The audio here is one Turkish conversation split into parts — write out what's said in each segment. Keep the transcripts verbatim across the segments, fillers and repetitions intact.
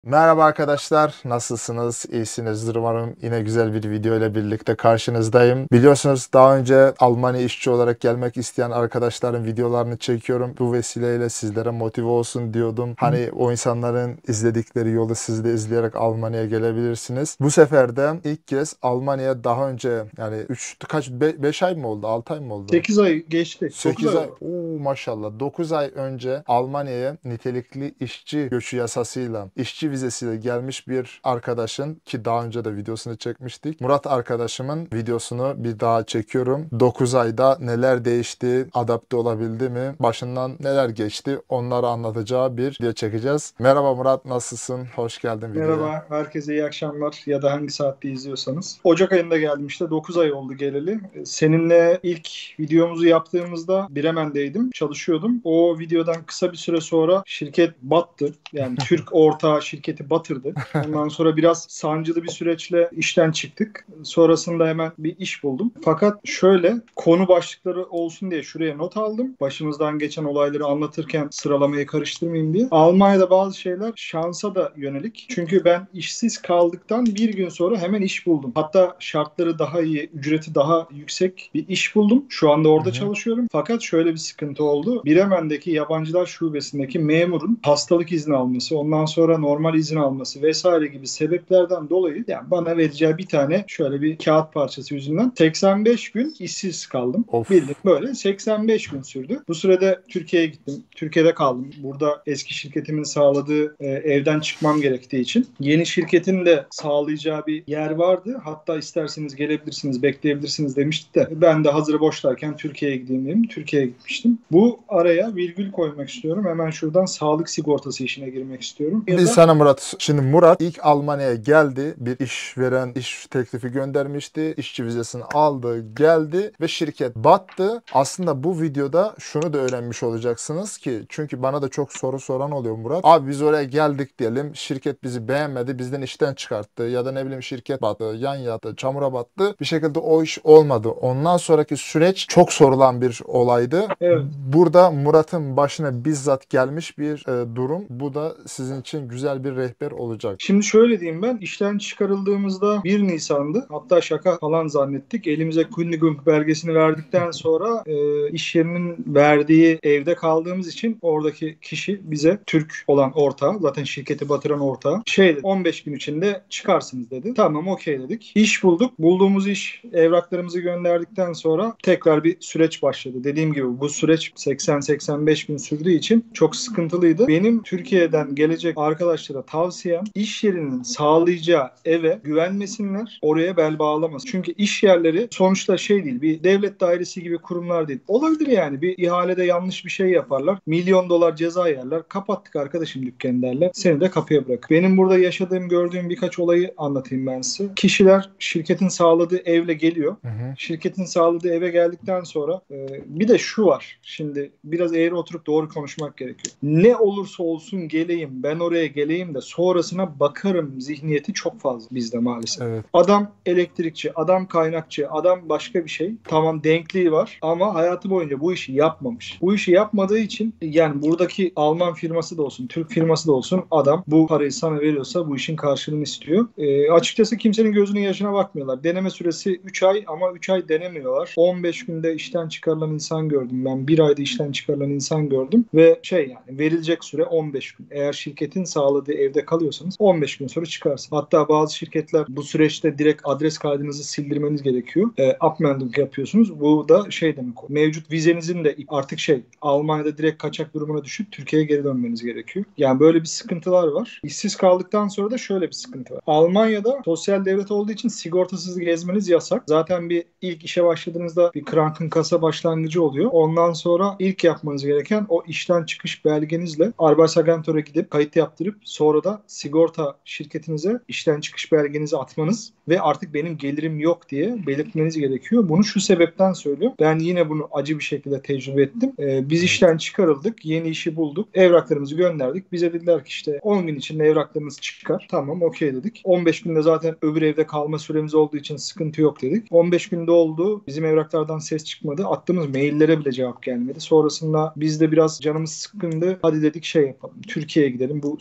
Merhaba arkadaşlar, nasılsınız? İyisinizdir umarım. Yine güzel bir video ile birlikte karşınızdayım. Biliyorsunuz daha önce Almanya işçi olarak gelmek isteyen arkadaşların videolarını çekiyorum. Bu vesileyle sizlere motive olsun diyordum. Hani o insanların izledikleri yolu siz de izleyerek Almanya'ya gelebilirsiniz. Bu sefer de ilk kez Almanya'ya daha önce yani üç kaç beş ay mı oldu? altı ay mı oldu? sekiz ay geçti. dokuz sekiz ay ay, oldu. oo, maşallah dokuz ay önce Almanya'ya nitelikli işçi göçü yasasıyla, işçi vizesiyle gelmiş bir arkadaşın ki daha önce de videosunu çekmiştik. Murat arkadaşımın videosunu bir daha çekiyorum. dokuz ayda neler değişti, adapte olabildi mi, başından neler geçti onları anlatacağı bir video çekeceğiz. Merhaba Murat, nasılsın? Hoş geldin videoya. Merhaba, herkese iyi akşamlar ya da hangi saatte izliyorsanız. Ocak ayında geldim işte dokuz ay oldu geleli. Seninle ilk videomuzu yaptığımızda Bremen'deydim, çalışıyordum. O videodan kısa bir süre sonra şirket battı. Yani Türk ortağı şirketi batırdı. Ondan sonra biraz sancılı bir süreçle işten çıktık. Sonrasında hemen bir iş buldum. Fakat şöyle konu başlıkları olsun diye şuraya not aldım. Başımızdan geçen olayları anlatırken sıralamayı karıştırmayayım diye. Almanya'da bazı şeyler şansa da yönelik. Çünkü ben işsiz kaldıktan bir gün sonra hemen iş buldum. Hatta şartları daha iyi, ücreti daha yüksek bir iş buldum. Şu anda Hı orada hı. çalışıyorum. Fakat şöyle bir sıkıntı oldu. Bremen'deki yabancılar şubesindeki memurun hastalık izni alması, ondan sonra normal izin alması vesaire gibi sebeplerden dolayı yani bana vereceği bir tane şöyle bir kağıt parçası yüzünden seksen beş gün işsiz kaldım. Bildim Of. böyle seksen beş gün sürdü. Bu sürede Türkiye'ye gittim. Türkiye'de kaldım. Burada eski şirketimin sağladığı e, evden çıkmam gerektiği için yeni şirketin de sağlayacağı bir yer vardı. Hatta isterseniz gelebilirsiniz, bekleyebilirsiniz demişti de ben de hazır boşlarken Türkiye'ye gideyim dedim. Türkiye'ye gitmiştim. Bu araya virgül koymak istiyorum. Hemen şuradan sağlık sigortası işine girmek istiyorum. Ya Bir da sana Murat. Şimdi Murat ilk Almanya'ya geldi. Bir işveren iş teklifi göndermişti. İşçi vizesini aldı, geldi ve şirket battı. Aslında bu videoda şunu da öğrenmiş olacaksınız ki çünkü bana da çok soru soran oluyor Murat. Abi biz oraya geldik diyelim. Şirket bizi beğenmedi. Bizden işten çıkarttı. Ya da ne bileyim şirket battı, yan yattı, çamura battı. Bir şekilde o iş olmadı. Ondan sonraki süreç çok sorulan bir olaydı. evet. Burada Murat'ın başına bizzat gelmiş bir e, durum. Bu da sizin için güzel bir rehber olacak. Şimdi şöyle diyeyim, ben işten çıkarıldığımızda bir Nisan'dı. Hatta şaka falan zannettik. Elimize Kündigung belgesini verdikten sonra e, iş yerinin verdiği evde kaldığımız için oradaki kişi bize, Türk olan ortağı, zaten şirketi batıran ortağı, şey dedi, on beş gün içinde çıkarsınız dedi. Tamam, okey dedik. İş bulduk. Bulduğumuz iş, evraklarımızı gönderdikten sonra tekrar bir süreç başladı. Dediğim gibi bu süreç seksen seksen beş gün sürdüğü için çok sıkıntılıydı. Benim Türkiye'den gelecek arkadaşlara tavsiyem, iş yerinin sağlayacağı eve güvenmesinler, oraya bel bağlamasın. Çünkü iş yerleri sonuçta şey değil, bir devlet dairesi gibi kurumlar değil. Olabilir yani, bir ihalede yanlış bir şey yaparlar. Milyon dolar ceza yerler. Kapattık arkadaşım dükkanı derler. Seni de kapıya bırak. Benim burada yaşadığım, gördüğüm birkaç olayı anlatayım ben size. Kişiler şirketin sağladığı evle geliyor. Hı hı. Şirketin sağladığı eve geldikten sonra e, bir de şu var. Şimdi biraz eğri oturup doğru konuşmak gerekiyor. Ne olursa olsun geleyim, ben oraya geleyim de sonrasına bakarım zihniyeti çok fazla bizde maalesef. Evet. Adam elektrikçi, adam kaynakçı, adam başka bir şey. Tamam, denkliği var ama hayatı boyunca bu işi yapmamış. Bu işi yapmadığı için yani buradaki Alman firması da olsun, Türk firması da olsun, adam bu parayı sana veriyorsa bu işin karşılığını istiyor. E, açıkçası kimsenin gözünün yaşına bakmıyorlar. Deneme süresi üç ay ama üç ay denemiyorlar. on beş günde işten çıkarılan insan gördüm ben. Bir ayda işten çıkarılan insan gördüm ve şey yani verilecek süre on beş gün. Eğer şirketin sağladığı evde kalıyorsanız on beş gün sonra çıkarsın. Hatta bazı şirketler bu süreçte direkt adres kaydınızı sildirmeniz gerekiyor. E, upmelding yapıyorsunuz. Bu da şey demek o. Mevcut vizenizin de artık şey, Almanya'da direkt kaçak durumuna düşüp Türkiye'ye geri dönmeniz gerekiyor. Yani böyle bir sıkıntılar var. İşsiz kaldıktan sonra da şöyle bir sıkıntı var. Almanya'da sosyal devlet olduğu için sigortasız gezmeniz yasak. Zaten bir ilk işe başladığınızda bir Krankenkasse başlangıcı oluyor. Ondan sonra ilk yapmanız gereken o işten çıkış belgenizle Arbeitsagentur'a gidip kayıt yaptırıp sonra da sigorta şirketinize işten çıkış belgenizi atmanız ve artık benim gelirim yok diye belirtmeniz gerekiyor. Bunu şu sebepten söylüyorum. Ben yine bunu acı bir şekilde tecrübe ettim. Ee, biz Evet. işten çıkarıldık. Yeni işi bulduk. Evraklarımızı gönderdik. Bize dediler ki işte on gün içinde evraklarınız çıkar. Tamam, okey dedik. on beş günde zaten öbür evde kalma süremiz olduğu için sıkıntı yok dedik. on beş günde oldu. Bizim evraklardan ses çıkmadı. Attığımız maillere bile cevap gelmedi. Sonrasında biz de biraz canımız sıkkındı. Hadi dedik şey yapalım. Türkiye'ye gidelim. Bu süreci Türkiye'ye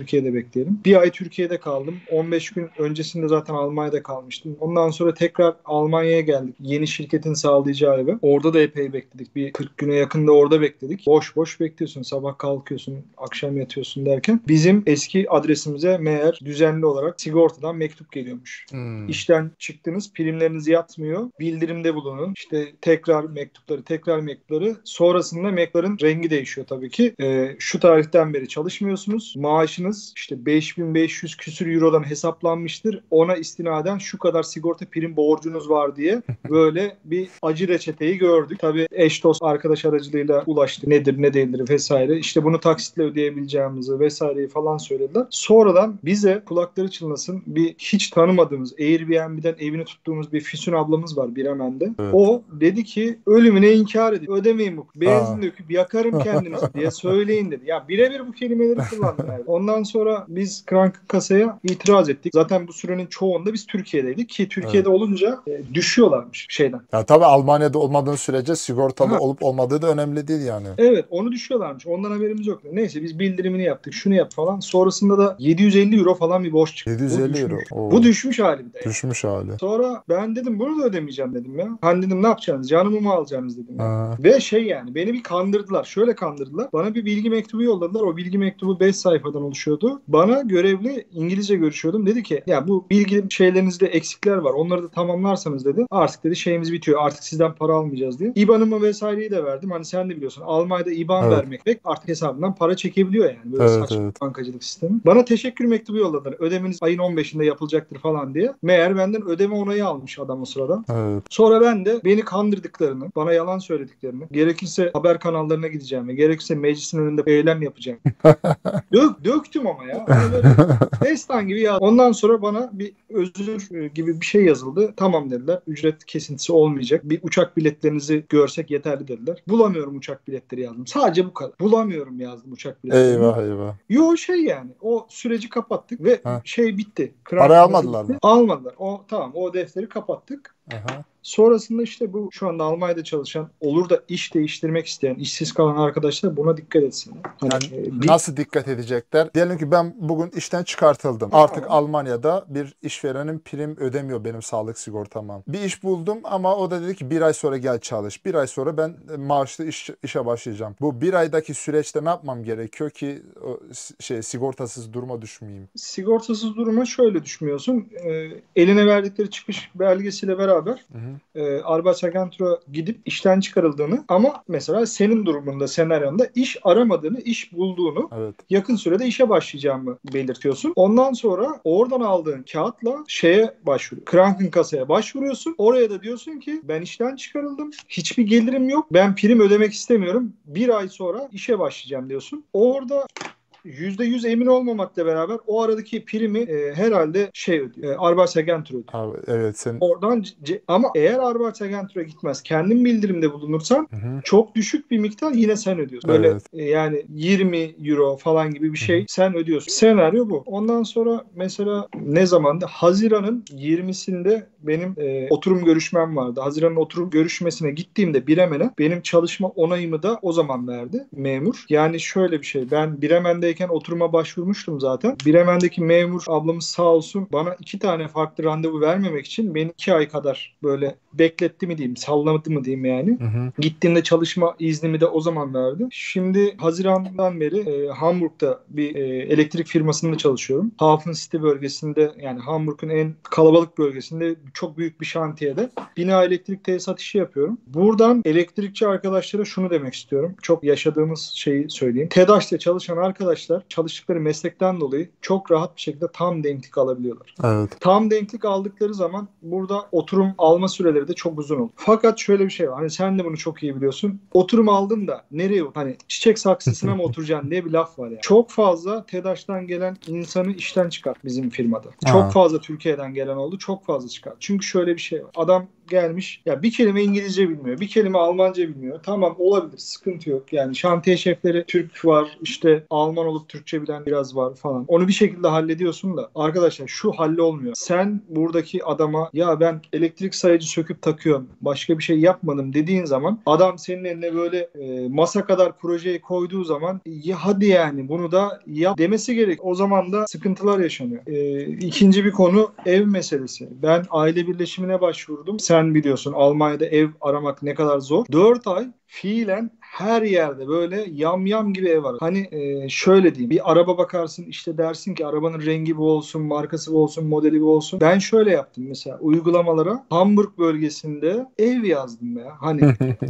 Türkiye'de bekleyelim. Bir ay Türkiye'de kaldım. on beş gün öncesinde zaten Almanya'da kalmıştım. Ondan sonra tekrar Almanya'ya geldik. Yeni şirketin sağlayacağı eve. Orada da epey bekledik. Bir kırk güne yakında orada bekledik. Boş boş bekliyorsun. Sabah kalkıyorsun, akşam yatıyorsun derken bizim eski adresimize meğer düzenli olarak sigortadan mektup geliyormuş. Hmm. İşten çıktınız, primleriniz yatmıyor. Bildirimde bulunun. İşte tekrar mektupları, tekrar mektupları. Sonrasında mektupların rengi değişiyor tabii ki. Ee, şu tarihten beri çalışmıyorsunuz. Maaşınız işte beş bin beş yüz küsür eurodan hesaplanmıştır. Ona istinaden şu kadar sigorta prim borcunuz var diye böyle bir acı reçeteyi gördük. Tabii eş dost arkadaş aracılığıyla ulaştı. Nedir ne değildir vesaire. İşte bunu taksitle ödeyebileceğimizi vesaireyi falan söylediler. Sonradan bize kulakları çınlasın bir hiç tanımadığımız Airbnb'den evini tuttuğumuz bir Füsun ablamız var Bremen'de. Evet. O dedi ki ölümüne inkar edin. Ödemeyin bu. Benzin Aa. döküp yakarım kendinizi diye söyleyin dedi. Ya birebir bu kelimeleri kullandım. Yani. Ondan sonra biz Krankenkasse'ye itiraz ettik. Zaten bu sürenin çoğunda biz Türkiye'deydik ki Türkiye'de evet. olunca e, düşüyorlarmış şeyden. Ya tabii Almanya'da olmadığın sürece sigortalı ha. olup olmadığı da önemli değil yani. Evet onu düşüyorlarmış. Ondan haberimiz yok. Neyse biz bildirimini yaptık. Şunu yap falan. Sonrasında da yedi yüz elli euro falan bir borç çıktı. yedi yüz elli euro. Oo. Bu düşmüş hali bir de. Düşmüş hali. Sonra ben dedim bunu da ödemeyeceğim dedim ya. Hani dedim ne yapacaksınız? Canımı mı alacaksınız dedim. Ya. Ve şey yani beni bir kandırdılar. Şöyle kandırdılar. Bana bir bilgi mektubu yolladılar. O bilgi mektubu beş sayfadan oluşuyordu. Bana görevli İngilizce görüşüyordum. Dedi ki ya bu bilgi şeylerinizde eksikler var. Onları da tamamlarsanız dedi. Artık dedi şeyimiz bitiyor. Artık sizden para almayacağız diye. İBAN'ımı vesaireyi de verdim. Hani sen de biliyorsun. Almanya'da İBAN evet. vermek pek artık hesabından para çekebiliyor yani. Böyle evet, saçma evet. bankacılık sistemi. Bana teşekkür mektubu yolladılar. Ödemeniz ayın on beşinde yapılacaktır falan diye. Meğer benden ödeme onayı almış adam o sırada. Evet. Sonra ben de beni kandırdıklarını, bana yalan söylediklerini, gerekirse haber kanallarına gideceğimi, gerekirse meclisin önünde eylem yapacağım. Dök, döktüm ama ya. Destan gibi ya. Ondan sonra bana bir özür gibi bir şey yazıldı. Tamam dediler. Ücret kesintisi olmayacak. Bir uçak biletlerinizi görsek yeterli dediler. Bulamıyorum uçak biletleri yazdım. Sadece bu kadar. Bulamıyorum yazdım uçak biletlerini. Eyvah eyvah. Yo şey yani. O süreci kapattık ve ha. şey bitti. Parayı almadılar mı? Almadılar. O tamam o defteri kapattık. Aha. Sonrasında işte bu şu anda Almanya'da çalışan olur da iş değiştirmek isteyen, işsiz kalan arkadaşlar buna dikkat etsinler. Hani yani e, bir... Nasıl dikkat edecekler? Diyelim ki ben bugün işten çıkartıldım. Artık tamam. Almanya'da bir işverenin prim ödemiyor benim sağlık sigortama. Bir iş buldum ama o da dedi ki bir ay sonra gel çalış. Bir ay sonra ben maaşlı iş, işe başlayacağım. Bu bir aydaki süreçte ne yapmam gerekiyor ki o şey sigortasız duruma düşmeyeyim? Sigortasız duruma şöyle düşmüyorsun. E, eline verdikleri çıkış belgesiyle beraber hı hı. E, Arbeitsagentur'a gidip işten çıkarıldığını ama mesela senin durumunda, senaryonda iş aramadığını, iş bulduğunu, evet. yakın sürede işe başlayacağımı belirtiyorsun. Ondan sonra oradan aldığın kağıtla şeye başvuruyorsun. Krankenkasse'ye başvuruyorsun. Oraya da diyorsun ki ben işten çıkarıldım. Hiçbir gelirim yok. Ben prim ödemek istemiyorum. Bir ay sonra işe başlayacağım diyorsun. Orada yüzde yüz emin olmamakla beraber o aradaki primi e, herhalde şey ödüyor. E, Arbeitsagentur ödüyor. Abi, evet sen... Oradan c- ama eğer Arbeitsagentur'a gitmez kendin bildirimde bulunursan hı hı. çok düşük bir miktar yine sen ödüyorsun. Böyle evet. e, yani yirmi euro falan gibi bir şey hı hı. sen ödüyorsun. Senaryo bu. Ondan sonra mesela ne zamandı? Haziran'ın yirmisinde benim e, oturum görüşmem vardı. Haziran'ın oturum görüşmesine gittiğimde Bremen'e benim çalışma onayımı da o zaman verdi memur. Yani şöyle bir şey. Ben Bremen'de oturuma başvurmuştum zaten. Bremen'deki memur ablamız sağ olsun bana iki tane farklı randevu vermemek için beni iki ay kadar böyle bekletti mi diyeyim, salladı mı diyeyim yani. Hı hı. Gittiğimde çalışma iznimi de o zaman verdi. Şimdi Haziran'dan beri e, Hamburg'da bir e, elektrik firmasında çalışıyorum. Hafen City bölgesinde yani Hamburg'un en kalabalık bölgesinde çok büyük bir şantiyede bina elektrik tesisat işi yapıyorum. Buradan elektrikçi arkadaşlara şunu demek istiyorum. Çok yaşadığımız şeyi söyleyeyim. TEDAŞ'ta çalışan arkadaşlar çalıştıkları meslekten dolayı çok rahat bir şekilde tam denklik alabiliyorlar. Evet. Tam denklik aldıkları zaman burada oturum alma süreleri de çok uzun olur. Fakat şöyle bir şey var. Hani sen de bunu çok iyi biliyorsun. Oturum aldın da nereye? Hani çiçek saksısına mı oturacaksın diye bir laf var ya. Yani. Çok fazla TEDAŞ'tan gelen insanı işten çıkart bizim firmada. Çok ha. fazla Türkiye'den gelen oldu. Çok fazla çıkart. Çünkü şöyle bir şey var. Adam gelmiş. Ya bir kelime İngilizce bilmiyor. Bir kelime Almanca bilmiyor. Tamam, olabilir. Sıkıntı yok. Yani şantiye şefleri Türk var. İşte Alman olup Türkçe bilen biraz var falan. Onu bir şekilde hallediyorsun da. Arkadaşlar şu hallolmuyor. Sen buradaki adama ya ben elektrik sayacı söküp takıyorum, başka bir şey yapmadım dediğin zaman adam senin eline böyle e, masa kadar projeyi koyduğu zaman ya hadi yani bunu da yap demesi gerek. O zaman da sıkıntılar yaşanıyor. E, ikinci bir konu ev meselesi. Ben aile birleşimine başvurdum. Sen biliyorsun Almanya'da ev aramak ne kadar zor. dört ay fiilen her yerde böyle yamyam gibi ev var. Hani e, şöyle diyeyim. Bir araba bakarsın, işte dersin ki arabanın rengi bu olsun, markası bu olsun, modeli bu olsun. Ben şöyle yaptım mesela uygulamalara Hamburg bölgesinde ev yazdım ya. Hani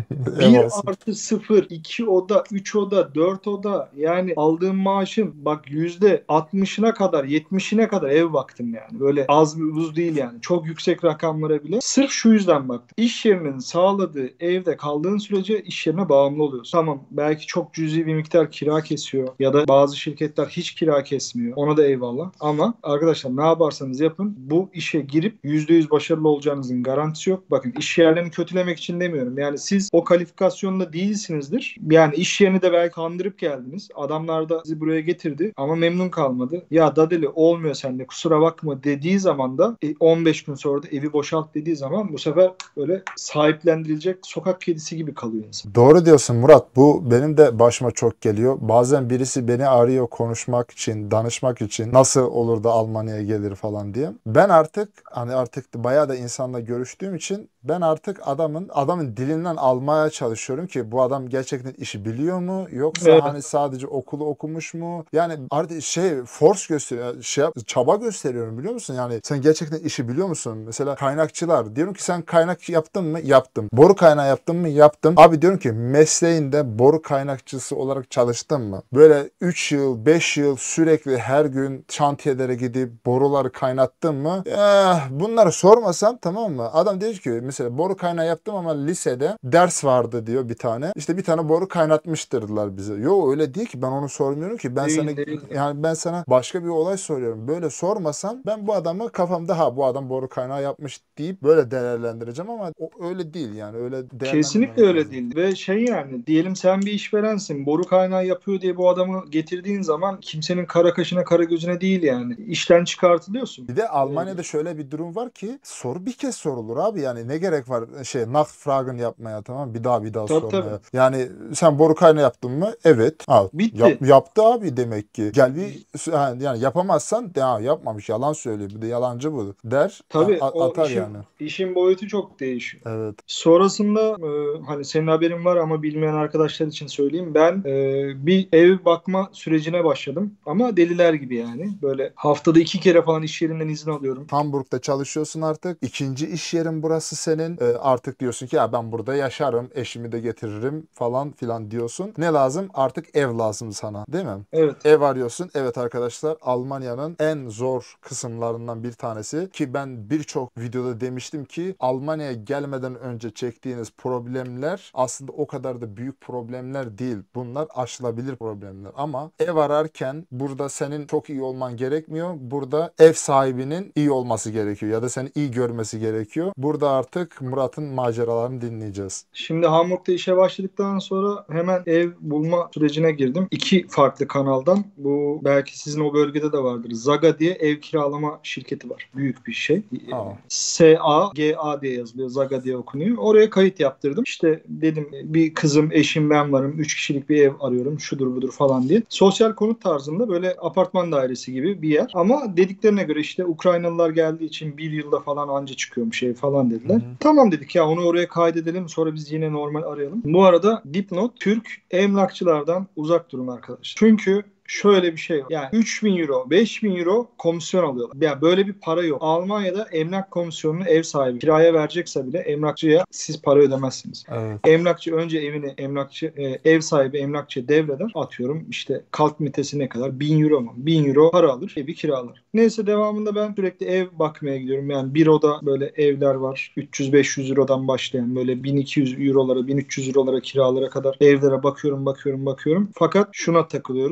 Ev bir olsun. artı sıfır, iki oda, üç oda, dört oda, yani aldığım maaşın bak yüzde altmışına kadar, yetmişine kadar ev baktım yani. Böyle az bir uz değil yani. Çok yüksek rakamlara bile. Sırf şu yüzden baktım. İş yerinin sağladığı evde kaldığın sürece iş yerine bağımlı oluyorsun. Tamam, belki çok cüzi bir miktar kira kesiyor ya da bazı şirketler hiç kira kesmiyor. Ona da eyvallah. Ama arkadaşlar ne yaparsanız yapın bu işe girip yüzde yüz başarılı olacağınızın garantisi yok. Bakın, iş yerlerini kötülemek için demiyorum. Yani siz o kalifikasyonda değilsinizdir. Yani iş yerini de belki kandırıp geldiniz. Adamlar da sizi buraya getirdi ama memnun kalmadı. Ya Dadeli olmuyor sende, kusura bakma dediği zaman da e, on beş gün sonra da evi boşalt dediği zaman bu sefer böyle sahiplendirilecek sokak kedisi gibi kalıyor insan. Doğru diyorsun Murat. Bu benim de başıma çok geliyor. Bazen birisi beni arıyor konuşmak için, danışmak için. Nasıl olur da Almanya'ya gelir falan diye. Ben artık hani artık bayağı da insanla görüştüğüm için ben artık adamın adamın dilinden almaya çalışıyorum ki bu adam gerçekten işi biliyor mu? Yoksa Evet. hani sadece okulu okumuş mu? Yani artık şey force gösteriyor, şey yap- çaba gösteriyorum biliyor musun? Yani sen gerçekten işi biliyor musun? Mesela kaynakçılar. Diyorum ki sen kaynak yaptın mı? Yaptım. Boru kaynağı yaptın mı? Yaptım. Abi diyorum ki mesleğinde boru kaynakçısı olarak çalıştın mı? Böyle üç yıl, beş yıl sürekli her gün şantiyelere gidip boruları kaynattın mı? Eh, bunları sormasam tamam mı? Adam diyor ki mesela boru kaynağı yaptım ama lisede ders vardı diyor bir tane. İşte bir tane boru kaynatmıştırdılar bize. Yo öyle değil ki, ben onu sormuyorum ki. Ben sana Değil değil. yani ben sana başka bir olay soruyorum. Böyle sormasam ben bu adamı kafamda ha bu adam boru kaynağı yapmış deyip böyle değerlendireceğim ama o öyle değil yani. Öyle Kesinlikle değerlendirmemek öyle lazım. değil. Ve şey, yani diyelim sen bir işverensin. Boru kaynağı yapıyor diye bu adamı getirdiğin zaman kimsenin kara kaşına kara gözüne değil yani. İşten çıkartılıyorsun. Bir de Ee, Almanya'da şöyle bir durum var ki soru bir kez sorulur abi, yani ne gerek var şey Nachfragen yapmaya, tamam mı? Bir daha bir daha tabii tabii. sormaya. Yani sen boru kaynağı yaptın mı? Evet. Al. Yap, Bitti. yaptı abi demek ki. Gel bir yani yapamazsan ya yapmamış, yalan söylüyor. Bir de yalancı bu der. a- Tabii a- o atar işin yani. işin boyutu çok değişiyor. Evet. Sonrasında e, hani senin haberin var ama bilmeyen arkadaşlar için söyleyeyim. Ben e, bir ev bakma sürecine başladım. Ama deliler gibi yani. Böyle haftada iki kere falan iş yerinden izin alıyorum. Hamburg'da çalışıyorsun artık. İkinci iş yerin burası senin. Ee, artık diyorsun ki ya ben burada yaşarım, eşimi de getiririm falan filan diyorsun. Ne lazım? Artık ev lazım sana, değil mi? Evet. Ev arıyorsun. Evet arkadaşlar, Almanya'nın en zor kısımlarından bir tanesi ki ben birçok videoda demiştim ki Almanya'ya gelmeden önce çektiğiniz problemler aslında o kadar da büyük problemler değil. Bunlar aşılabilir problemler ama ev ararken burada senin çok iyi olman gerekmiyor. Burada ev sahibinin iyi olması gerekiyor ya da seni iyi görmesi gerekiyor. Burada artık Murat'ın maceralarını dinleyeceğiz. Şimdi Hamburg'da işe başladıktan sonra hemen ev bulma sürecine girdim. İki farklı kanaldan. Bu belki sizin o bölgede de vardır. Zaga diye ev kiralama şirketi var. Büyük bir şey. Aa. S A G A diye yazılıyor. Zaga diye okunuyor. Oraya kayıt yaptırdım. İşte dedim bir kızım, eşim, ben varım. Üç kişilik bir ev arıyorum. Şudur budur falan diye. Sosyal konut tarzında böyle apartman dairesi gibi bir yer. Ama dediklerine göre işte Ukraynalılar geldiği için bir yılda falan anca çıkıyormuş ev falan dediler. Hı hı. Tamam dedik ya, onu oraya kaydedelim. Sonra biz yine normal arayalım. Bu arada dipnot, Türk emlakçılardan uzak durun arkadaşlar. Çünkü şöyle bir şey var. Yani üç bin euro, beş bin euro komisyon alıyorlar. Yani böyle bir para yok. Almanya'da emlak komisyonunu ev sahibi kiraya verecekse bile emlakçıya siz para ödemezsiniz. Evet. Emlakçı önce evini emlakçı e, ev sahibi emlakçıya devreder. Atıyorum işte kalk mitesi ne kadar? bin euro mu? bin euro para alır. Evi kiralar. Neyse devamında ben sürekli ev bakmaya gidiyorum. Yani bir oda böyle evler var. üç yüz beş yüz eurodan başlayan böyle bin iki yüz eurolara, bin üç yüz eurolara kiralara kadar evlere bakıyorum, bakıyorum, bakıyorum. Fakat şuna takılıyoruz. İşte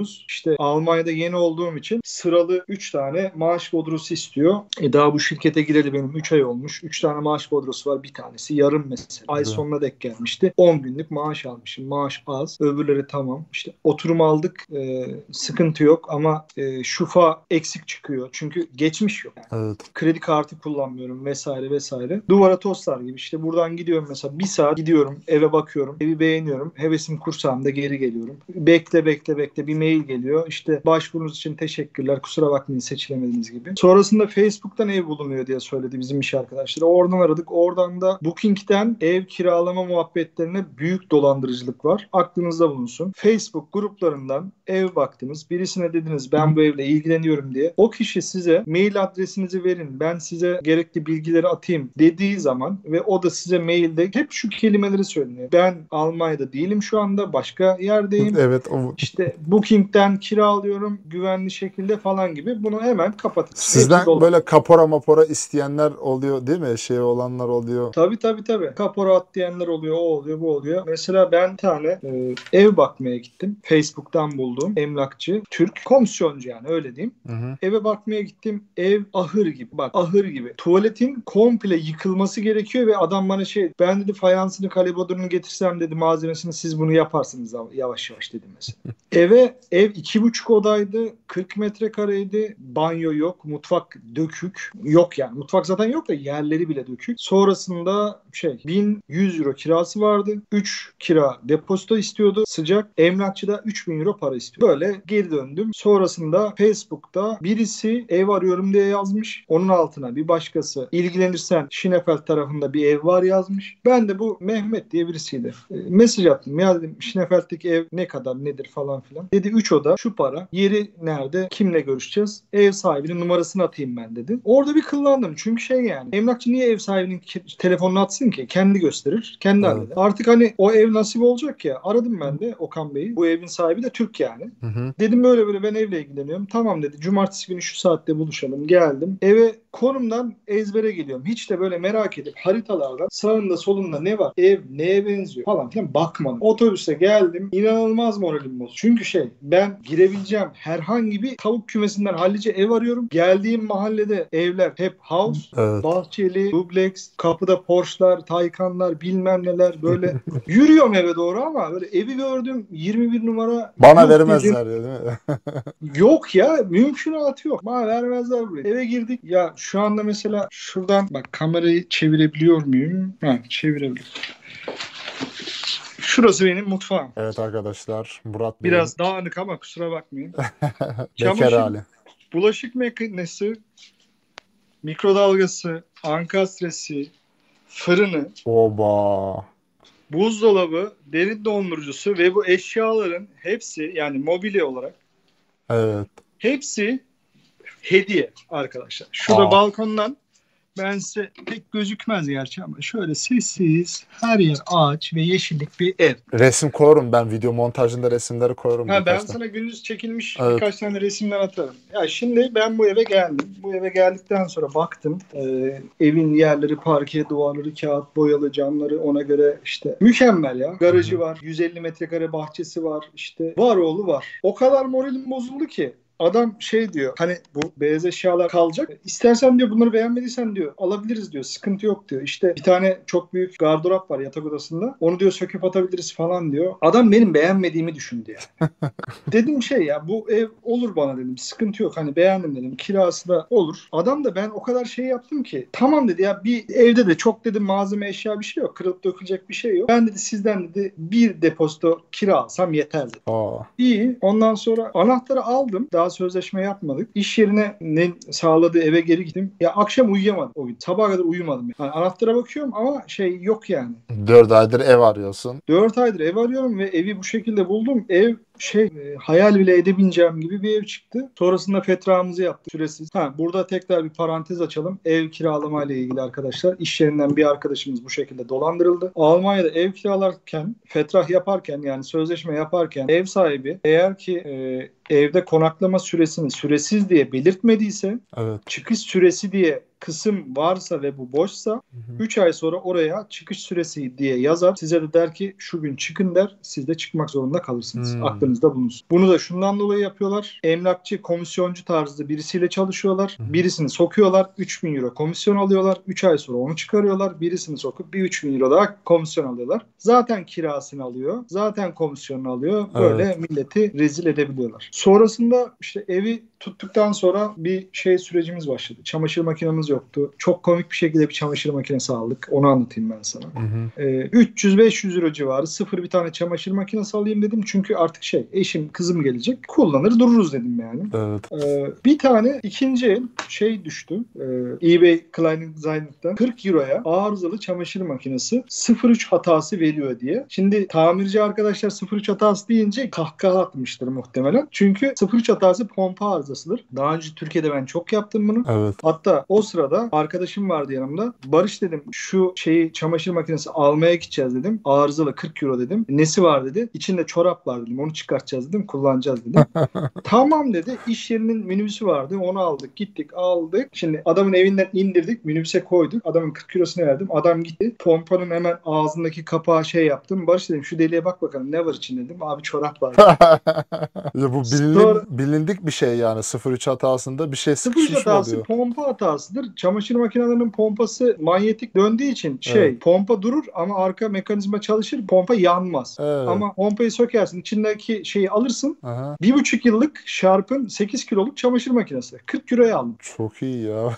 işte Almanya'da yeni olduğum için sıralı üç tane maaş bodrosu istiyor. E daha bu şirkete gireli benim üç ay olmuş. üç tane maaş bodrosu var. Bir tanesi yarım mesela. Ay sonuna denk gelmişti. on günlük maaş almışım. Maaş az. Öbürleri tamam. İşte oturum aldık. E, sıkıntı yok ama e, şufa eksik çıkıyor. Çünkü geçmiş yok. Yani. Evet. Kredi kartı kullanmıyorum vesaire vesaire. Duvara toslar gibi. İşte buradan gidiyorum mesela. Bir saat gidiyorum. Eve bakıyorum. Evi beğeniyorum. Hevesim kursağımda geri geliyorum. Bekle bekle bekle. Bir mail geliyor. İşte başvurunuz için teşekkürler. Kusura bakmayın seçilemediğiniz gibi. Sonrasında Facebook'tan ev bulunuyor diye söyledi bizim iş arkadaşları. Oradan aradık. Oradan da Booking'den ev kiralama muhabbetlerine büyük dolandırıcılık var. Aklınızda bulunsun. Facebook gruplarından ev baktınız. Birisine dediniz ben bu evle ilgileniyorum diye. O kişi size mail adresinizi verin. Ben size gerekli bilgileri atayım dediği zaman ve o da size mailde hep şu kelimeleri söylüyor. Ben Almanya'da değilim şu anda. Başka yerdeyim. Evet. O... İşte Booking'den kiralıyorum güvenli şekilde falan gibi. Bunu hemen kapatın. Sizden böyle kapora mapora isteyenler oluyor değil mi? Şey olanlar oluyor. Tabii tabii tabii. Kapora at diyenler oluyor. O oluyor bu oluyor. Mesela ben bir tane e, ev bakmaya gittim. Facebook'tan bulduğum emlakçı. Türk. Komisyoncu yani öyle diyeyim. Hı hı. Eve bakmaya gittim. Ev ahır gibi. Bak ahır gibi. Tuvaletin komple yıkılması gerekiyor ve adam bana şey ben dedi fayansını kalibodurunu getirsem dedi malzemesini siz bunu yaparsınız yavaş yavaş dedim mesela. Eve ev iki buçuk odaydı. kırk metrekareydi. Banyo yok. Mutfak dökük. Yok yani. Mutfak zaten yok da yerleri bile dökük. Sonrasında şey bin yüz euro kirası vardı. üç kira depozito istiyordu. Sıcak. Emlakçı da üç bin euro para istiyor. Böyle geri döndüm. Sonrasında Facebook'ta birisi ev arıyorum diye yazmış. Onun altına bir başkası ilgilenirsen Şinefeld tarafında bir ev var yazmış. Ben de bu Mehmet diye birisiydi. E, mesaj attım. Ya dedim Şinefeld'deki ev ne kadar nedir falan filan. Dedi üç oda şu para. Yeri nerede? Kimle görüşeceğiz? Ev sahibinin numarasını atayım ben dedi. Orada bir kıllandım. Çünkü şey yani emlakçı niye ev sahibinin ke- telefonunu atsın ki? Kendi gösterir. Kendi Evet. halleder. Artık hani o ev nasip olacak ya. Aradım ben de Okan Bey'i. Bu evin sahibi de Türk yani. Hı hı. Dedim böyle böyle ben evle ilgileniyorum. Tamam dedi. Cumartesi günü şu saatte buluşalım. Geldim. Eve konumdan ezbere geliyorum. Hiç de böyle merak edip haritalardan sağında solunda ne var? Ev neye benziyor? Falan filan bakmadım. Otobüse geldim. İnanılmaz moralim bozuldu. Çünkü şey ben girebileceğim herhangi bir tavuk kümesinden hallice ev arıyorum. Geldiğim mahallede evler hep house, Evet. bahçeli, dubleks, kapıda Porsche'lar, Taycan'lar bilmem neler böyle yürüyorum eve doğru ama böyle evi gördüm yirmi bir numara. Bana yok vermezler dedim. ya değil mi? Yok ya mümkünatı yok. Bana vermezler buraya. Eve girdik. Ya şu anda mesela şuradan bak kamerayı çevirebiliyor muyum? Ha çevirebiliyorum. Şurası benim mutfağım. Evet arkadaşlar Murat Bey. Biraz dağınık ama kusura bakmayın. Bekar Çamaşır, hali. bulaşık makinesi, mikrodalgası, ankastresi, fırını, Oba. buzdolabı, derin dondurucusu ve bu eşyaların hepsi yani mobilya olarak Evet. hepsi hediye arkadaşlar. Şurada Aa. balkondan ben size pek gözükmez gerçi ama şöyle sessiz her yer ağaç ve yeşillik bir ev. Resim koyarım ben video montajında resimleri koyarım. Ha, ben birkaç tane. sana gündüz çekilmiş Evet. birkaç tane resimler atarım. Ya şimdi ben bu eve geldim. Bu eve geldikten sonra baktım. Ee, evin yerleri parke, duvarları kağıt, boyalı camları ona göre işte mükemmel ya. Garajı var. yüz elli metrekare bahçesi var. İşte var oğlu var. O kadar moralim bozuldu ki. Adam şey diyor hani bu beyaz eşyalar kalacak. İstersen diyor bunları beğenmediysen diyor alabiliriz diyor. Sıkıntı yok diyor. İşte bir tane çok büyük gardırop var yatak odasında. Onu diyor söküp atabiliriz falan diyor. Adam benim beğenmediğimi düşündü yani. Dedim şey ya bu ev olur bana dedim. Sıkıntı yok hani beğendim dedim. Kirası da olur. Adam da ben o kadar şey yaptım ki tamam dedi ya bir evde de çok dedim malzeme eşya bir şey yok. Kırılıp dökülecek bir şey yok. Ben dedi sizden dedi bir depozito kira alsam yeter dedi. Aa. İyi. Ondan sonra anahtarı aldım. Daha sözleşme yapmadık. İş yerine ne sağladığı eve geri gittim. Ya akşam uyuyamadım o gün. Sabaha kadar uyumadım. Yani anahtara bakıyorum ama şey yok yani. Dört aydır ev arıyorsun. Dört aydır ev arıyorum ve evi bu şekilde buldum. Ev şey e, hayal bile edebileceğim gibi bir ev çıktı. Sonrasında fetramızı yaptık süresiz. Ha burada tekrar bir parantez açalım. Ev kiralama ile ilgili arkadaşlar. İş yerinden bir arkadaşımız bu şekilde dolandırıldı. Almanya'da ev kiralarken, fetrah yaparken yani sözleşme yaparken ev sahibi eğer ki e, evde konaklama süresini süresiz diye belirtmediyse Evet. çıkış süresi diye kısım varsa ve bu boşsa Hı hı. üç ay sonra oraya çıkış süresi diye yazar. Size de der ki şu gün çıkın der. Siz de çıkmak zorunda kalırsınız. Hmm. Aklınızda bulunsun. Bunu da şundan dolayı yapıyorlar. Emlakçı, komisyoncu tarzı birisiyle çalışıyorlar. Hı hı. Birisini sokuyorlar. üç bin euro komisyon alıyorlar. üç ay sonra onu çıkarıyorlar. Birisini sokup bir üç bin euro daha komisyon alıyorlar. Zaten kirasını alıyor. Zaten komisyonunu alıyor. Evet. Böyle milleti rezil edebiliyorlar. Sonrasında işte evi tuttuktan sonra bir şey sürecimiz başladı. Çamaşır makinemiz yoktu. Çok komik bir şekilde bir çamaşır makinesi aldık. Onu anlatayım ben sana. Hı hı. Ee, üç yüz beş yüz euro civarı sıfır bir tane çamaşır makinesi alayım dedim. Çünkü artık şey eşim kızım gelecek. Kullanır dururuz dedim yani. Evet. Ee, bir tane ikinci el şey düştü. Ee, eBay Klein Design'dan kırk euroya arızalı çamaşır makinesi sıfır üç hatası veriyor diye. Şimdi tamirci arkadaşlar sıfır üç hatası deyince kahkaha atmıştır muhtemelen. Çünkü sıfır üç hatası pompa arızasıdır. Daha önce Türkiye'de ben çok yaptım bunu. Evet. Hatta o sırada arkadaşım vardı yanımda. Barış dedim şu şeyi çamaşır makinesi almaya gideceğiz dedim. Arızalı kırk euro dedim. Nesi var dedi. İçinde çorap var dedim. Onu çıkartacağız dedim. Kullanacağız dedim. Tamam dedi. İş yerinin minibüsü vardı. Onu aldık. Gittik aldık. Şimdi adamın evinden indirdik. Minibüse koyduk. Adamın kırk kilosunu verdim. Adam gitti. Pompanın hemen ağzındaki kapağı şey yaptım. Barış dedim şu deliğe bak bakalım ne var içinde dedim. Abi çorap var. Ya bu Sonra bilindik, bilindik bir şey yani sıfır üç hatasında bir şey sıfır üç sıkışmış mı hatası oluyor? pompa hatasıdır. Çamaşır makinelerinin pompası manyetik döndüğü için şey Evet. pompa durur ama arka mekanizma çalışır. Pompa yanmaz. Evet. Ama pompayı sökersin içindeki şeyi alırsın. Aha. Bir buçuk yıllık Sharp'ın sekiz kiloluk çamaşır makinesi. kırk euroya aldım. Çok iyi ya.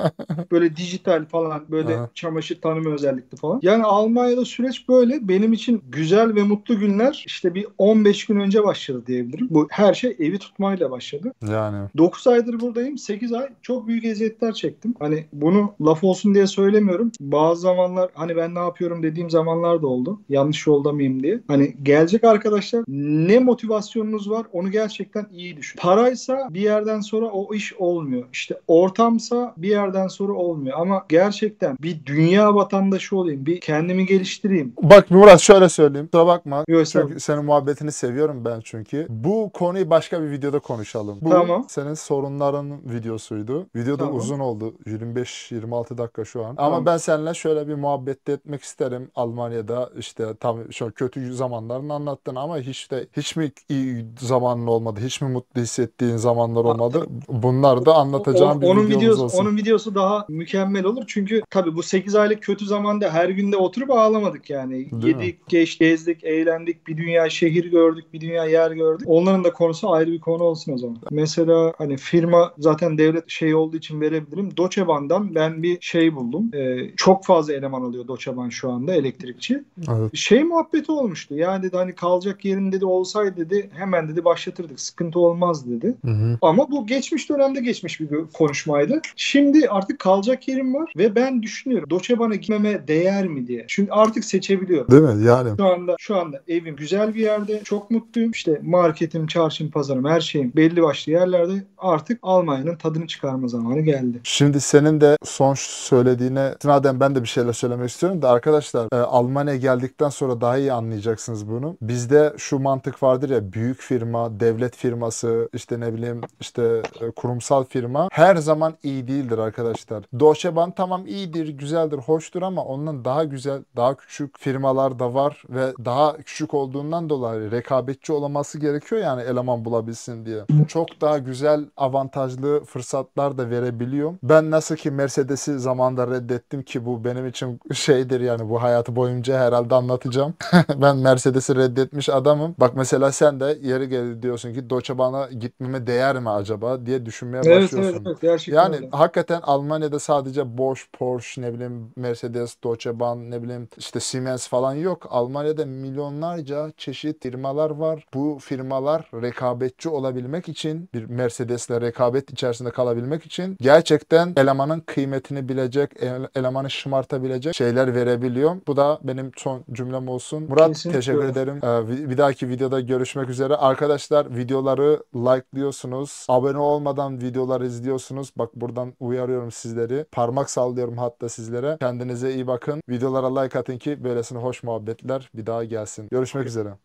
Böyle dijital falan böyle Aha. çamaşır tanıma özellikli falan. Yani Almanya'da süreç böyle. Benim için güzel ve mutlu günler işte bir on beş gün önce başladı diyebilirim. Bu her şey evi tutmayla başladı. Yani. dokuz aydır buradayım. sekiz ay çok büyük eziyetler çektim. Hani bunu laf olsun diye söylemiyorum. Bazı zamanlar hani ben ne yapıyorum dediğim zamanlar da oldu. Yanlış yolda mıyım diye. Hani gelecek arkadaşlar ne motivasyonunuz var onu gerçekten iyi düşün. Paraysa bir yerden sonra o iş olmuyor. İşte ortamsa bir yerden sonra olmuyor. Ama gerçekten bir dünya vatandaşı olayım. Bir kendimi geliştireyim. Bak Murat şöyle söyleyeyim. Kusura bakma. Yok Çünkü estağfurullah. senin muhabbetini seviyorum ben çünkü. Bu konuyu başka bir videoda konuşalım. Bu Tamam. senin sorunların videosuydu. Video da Tamam. uzun oldu. yirmi beş yirmi altı dakika şu an. Ama Tamam. ben seninle şöyle bir muhabbet de etmek isterim. Almanya'da işte tam şu kötü zamanlarını anlattın ama hiç de hiç mi iyi zamanın olmadı? Hiç mi mutlu hissettiğin zamanlar olmadı? Bunlar da O- anlatacağım bir onun videomuz videosu olsun. onun videosu daha mükemmel olur. Çünkü tabii bu sekiz aylık kötü zamanda her günde oturup ağlamadık yani. Değil mi? Yedik, geç, gezdik, eğlendik, bir dünya şehir gördük, bir dünya yer gördük. Onların da konusu ayrı bir konu olsun o zaman. Mesela hani firma zaten devlet şey olduğu için verebilirim. Deutsche Bahn'dan ben bir şey buldum. Ee, çok fazla eleman alıyor Deutsche Bahn şu anda elektrikçi. Evet. Şey muhabbeti olmuştu. Yani dedi hani kalacak yerin dedi olsaydı dedi hemen dedi başlatırdık. Sıkıntı olmaz dedi. Hı hı. Ama bu geçmiş dönemde geçmiş bir konuşmaydı. Şimdi artık kalacak yerim var ve ben düşünüyorum Deutsche Bahn'a gitmeme değer mi diye. Çünkü artık seçebiliyorum. Değil mi? Yani. Şu anda şu anda evim güzel bir yerde. Çok mutluyum. İşte marketim, çarşım, pazarım, her şeyim belli başlı yerlerde. Artık Almanya'nın tadını çıkarma zamanı geldi. Şimdi senin de son söylediğine istinaden ben de bir şeyler söylemek istiyorum da arkadaşlar e, Almanya'ya geldikten sonra daha iyi anlayacaksınız bunu. Bizde şu mantık vardır ya büyük firma, devlet firması, işte ne bileyim işte e, kurumsal firma her zaman iyi değildir arkadaşlar. Deutsche Bahn tamam iyidir, güzeldir, hoştur ama ondan daha güzel, daha küçük firmalar da var ve daha küçük olduğundan dolayı rekabetçi olaması gerekiyor yani eleman bulabilsin diye. Çok daha güzel, avantajlı fırsatlar da verebiliyor. Ben nasıl ki Mercedes'i zamanında reddettim ki bu benim için şeydir yani bu hayatı boyunca herhalde anlatacağım. Ben Mercedes'i reddetmiş adamım. Bak mesela sen de yeri gelir diyorsun ki Deutsche Bahn'a gitmeme değer mi acaba diye düşünmeye Evet evet başlıyorsun. evet gerçekten Yani öyle. hakikaten Almanya'da sadece Bosch, Porsche, ne bileyim Mercedes, Deutsche Bahn, ne bileyim işte Siemens falan yok. Almanya'da milyonlarca çeşit firmalar var. Bu firmalar rekabetçi olabilmek için bir Mercedes'le rekabet içerisinde kalabilmek için gerçekten elemanın kıymetini bilecek, ele- elemanı şımartabilecek şeyler verebiliyor. Bu da benim son cümlem olsun. Murat Kesinlikle teşekkür öyle. ederim. Ee, bir bir dahaki videoda görüşmek üzere. Arkadaşlar videoları like'lıyorsunuz. Abone olmadan videoları izliyorsunuz. Bak buradan uyarıyorum sizleri. Parmak sallıyorum hatta sizlere. Kendinize iyi bakın. Videolara like atın ki böylesine hoş muhabbetler bir daha gelsin. Görüşmek üzere.